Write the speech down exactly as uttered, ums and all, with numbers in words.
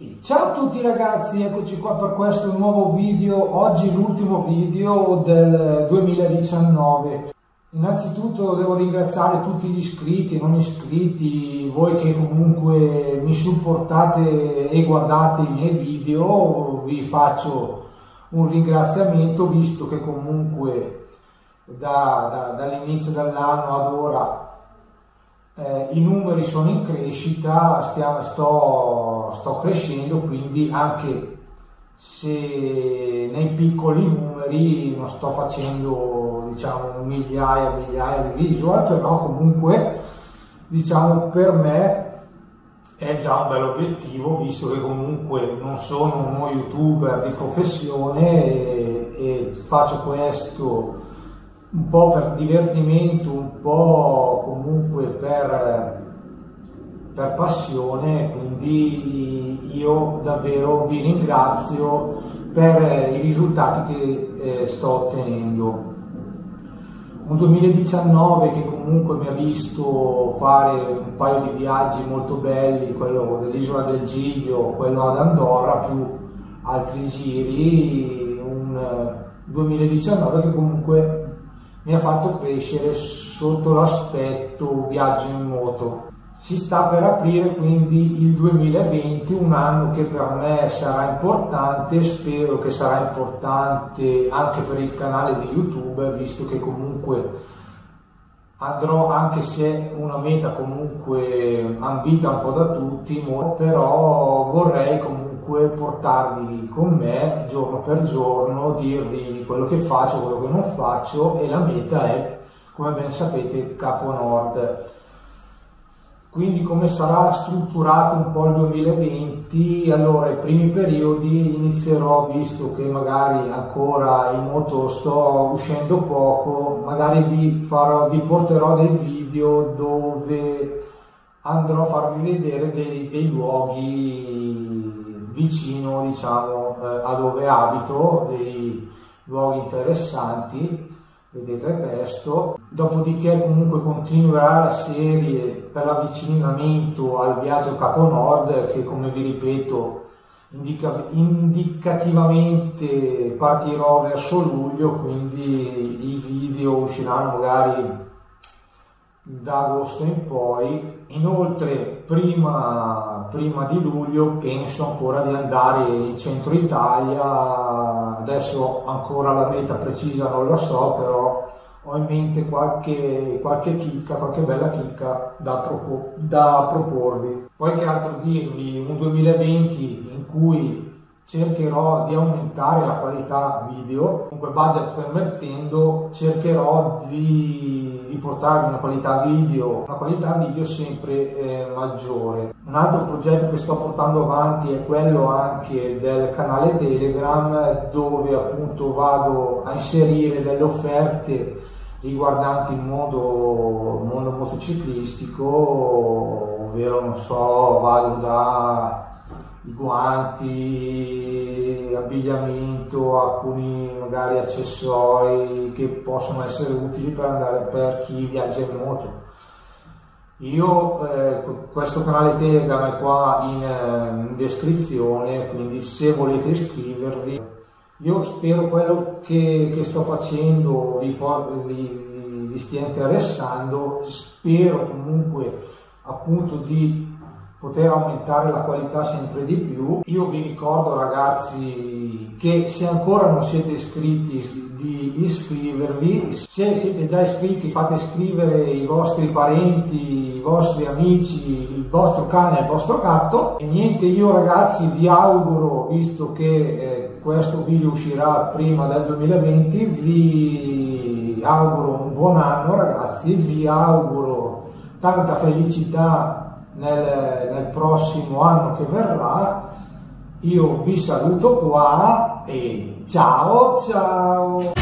Ciao a tutti ragazzi, eccoci qua per questo nuovo video. Oggi l'ultimo video del duemiladiciannove. Innanzitutto devo ringraziare tutti gli iscritti e non iscritti, voi che comunque mi supportate e guardate i miei video. Vi faccio un ringraziamento, visto che comunque da, da, dall'inizio dell'anno ad ora Eh, i numeri sono in crescita, stiamo, sto, sto crescendo, quindi anche se nei piccoli numeri non sto facendo diciamo migliaia e migliaia di visual, però comunque diciamo per me è già un bel obiettivo, visto che comunque non sono uno youtuber di professione e, e faccio questo un po' per divertimento, un po' comunque per, per passione, quindi io davvero vi ringrazio per i risultati che eh, sto ottenendo. Un duemiladiciannove che comunque mi ha visto fare un paio di viaggi molto belli, quello dell'isola del Giglio, quello ad Andorra, più altri giri, un duemiladiciannove che comunque mi ha fatto crescere sotto l'aspetto viaggio in moto. Si sta per aprire quindi il duemilaventi, un anno che per me sarà importante, spero che sarà importante anche per il canale di YouTube, visto che comunque andrò, anche se una meta comunque ambita un po' da tutti, però vorrei comunque portarvi con me giorno per giorno, dirvi quello che faccio, quello che non faccio, e la meta è, come ben sapete, Capo Nord. Quindi come sarà strutturato un po' il duemilaventi? Allora, i primi periodi inizierò, visto che magari ancora in moto sto uscendo poco, magari vi, farò, vi porterò dei video dove andrò a farvi vedere dei, dei luoghi vicino, diciamo, eh, a dove abito, dei luoghi interessanti, vedete questo. Dopodiché comunque continuerà la serie per l'avvicinamento al viaggio Capo Nord, che, come vi ripeto, indica, indicativamente partirò verso luglio, quindi i video usciranno magari da agosto in poi. Inoltre prima, prima di luglio penso ancora di andare in centro Italia, adesso ancora la meta precisa non lo so, però ho in mente qualche, qualche chicca, qualche bella chicca da, da proporvi. Poi che altro dirvi, un duemilaventi in cui cercherò di aumentare la qualità video, comunque budget permettendo, cercherò di, di portarvi una qualità video, una qualità video sempre eh, maggiore. Un altro progetto che sto portando avanti è quello anche del canale Telegram, dove appunto vado a inserire delle offerte riguardanti il mondo, il mondo motociclistico, ovvero non so, vado da i guanti, abbigliamento, alcuni magari accessori che possono essere utili per andare per chi viaggia in moto. Io eh, questo canale Telegram è qua in, in descrizione, quindi se volete iscrivervi, io spero quello che, che sto facendo vi, vi, vi stia interessando, spero comunque appunto di poter aumentare la qualità sempre di più. Io vi ricordo ragazzi che se ancora non siete iscritti di iscrivervi, se siete già iscritti fate iscrivere i vostri parenti, i vostri amici, il vostro cane e il vostro gatto. E niente, io ragazzi vi auguro, visto che eh, questo video uscirà prima del duemilaventi, vi auguro un buon anno ragazzi, vi auguro tanta felicità Nel, nel prossimo anno che verrà. Io vi saluto qua e ciao ciao.